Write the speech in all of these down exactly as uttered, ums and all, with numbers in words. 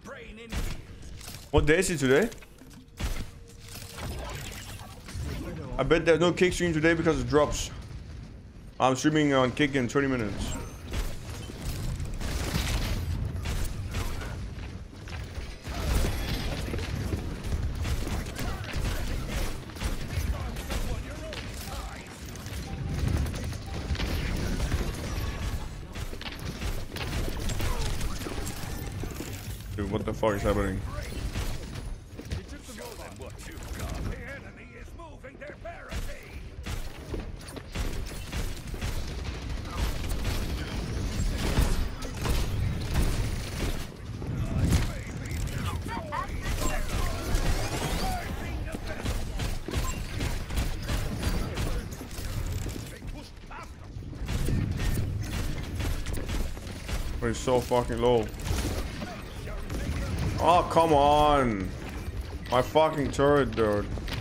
What day is it today? I bet there's no Kick stream today because it drops. I'm streaming on Kick in twenty minutes. Dude, what the fuck is happening? It's so fucking low. Oh, come on. My fucking turret, dude.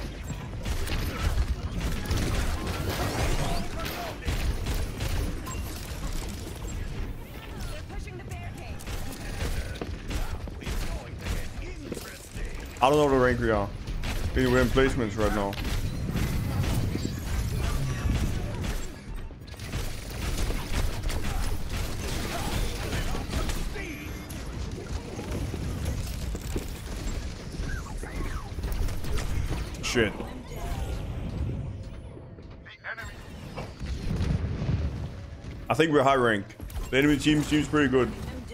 I don't know the rank we are. We're in placements right now. Shit. I think we're high rank. The enemy team seems pretty good.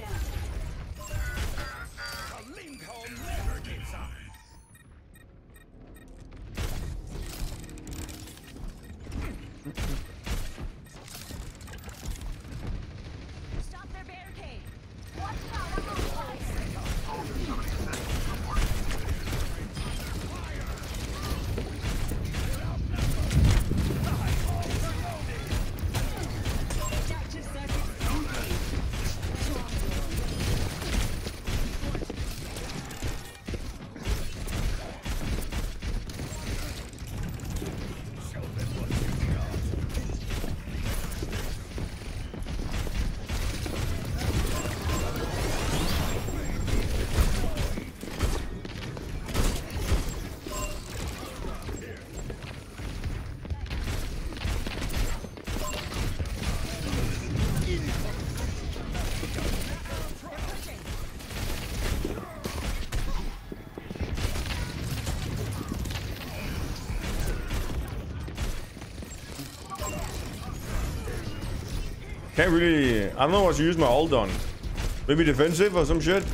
Can't really... I don't know what to use my ult on. Maybe defensive or some shit.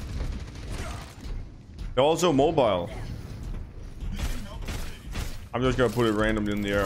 They're also mobile. I'm just gonna put it randomly in the air.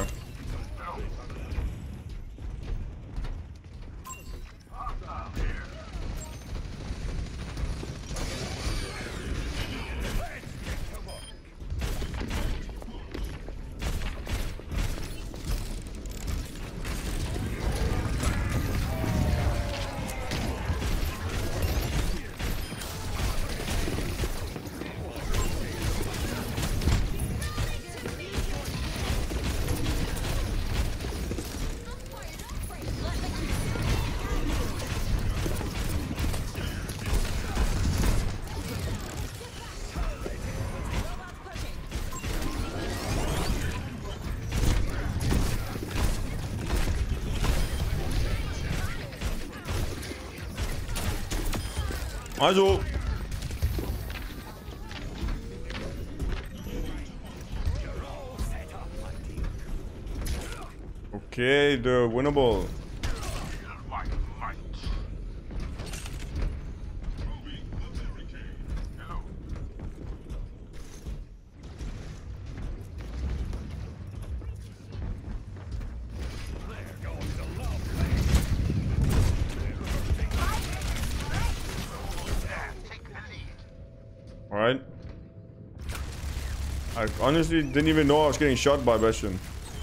Also. Okay, the winnable. Alright. I honestly didn't even know I was getting shot by Bastion.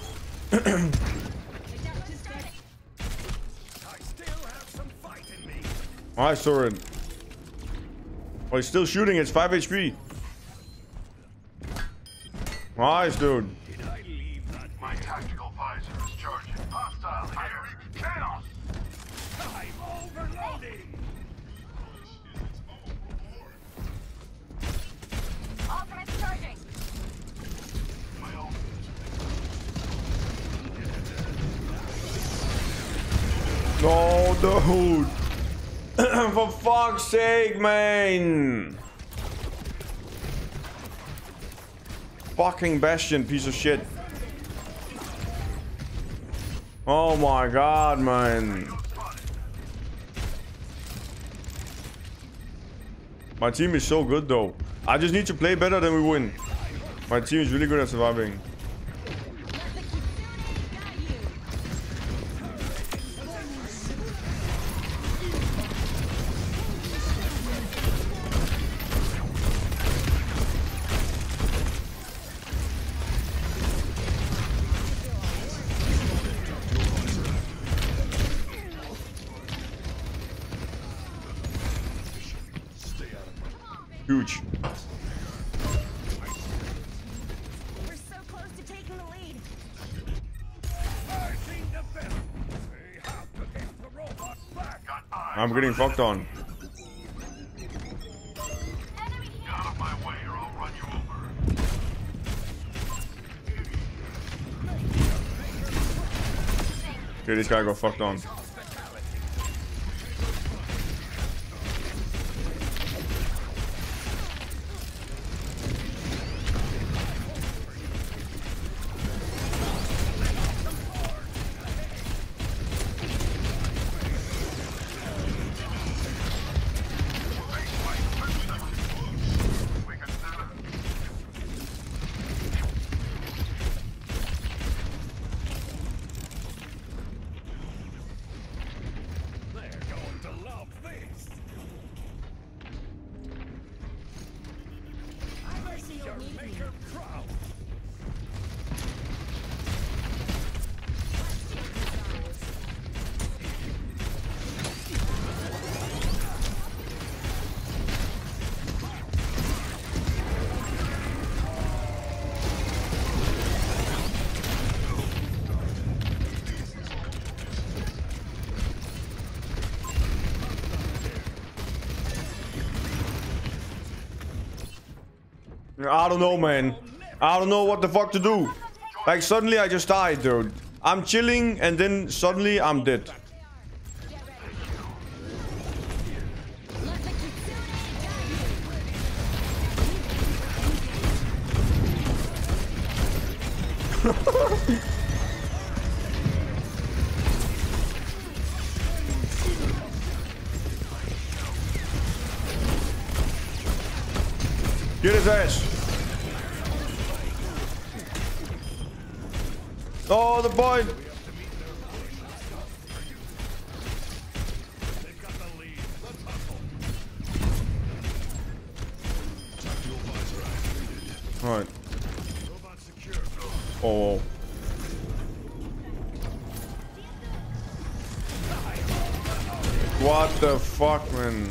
I saw it. Oh, he's still shooting. It's five H P. Nice, dude. My tactical visor is charging. Hostile here. Chaos. I'm overloading. Dude. For fuck's sake, man. Fucking Bastion, piece of shit. Oh my god, man. My team is so good though. I just need to play better than we win. My team is really good at surviving. Huge. We're so close to taking the lead. I'm getting fucked on. Get out of my way or I'll run you over. Okay, this guy got fucked on. I don't know, man. I don't know what the fuck to do. Like, suddenly I just died, dude. I'm chilling, and then suddenly I'm dead. Get his ass. Oh, the boy. All right. Oh. What the fuck, man?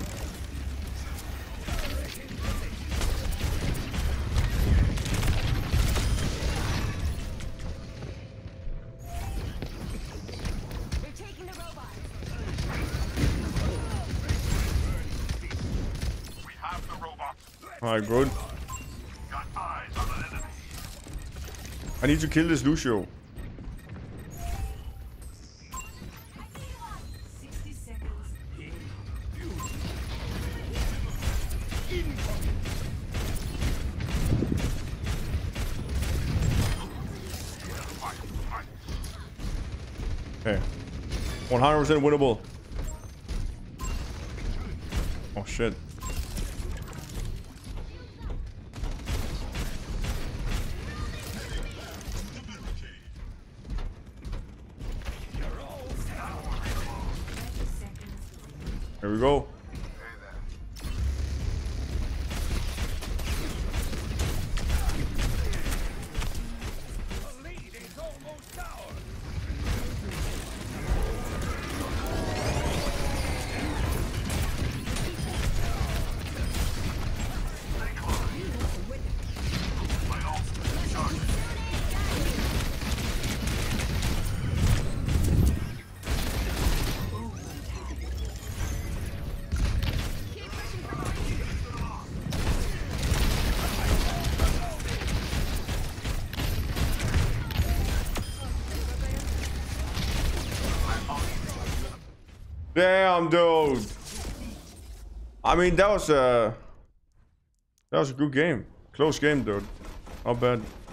Alright, good. Got eyes on an enemy. I need to kill this Lucio. Okay. one hundred percent winnable. Oh shit. Here we go. Damn, dude. I mean, that was a... That was a good game. Close game, dude. Not bad.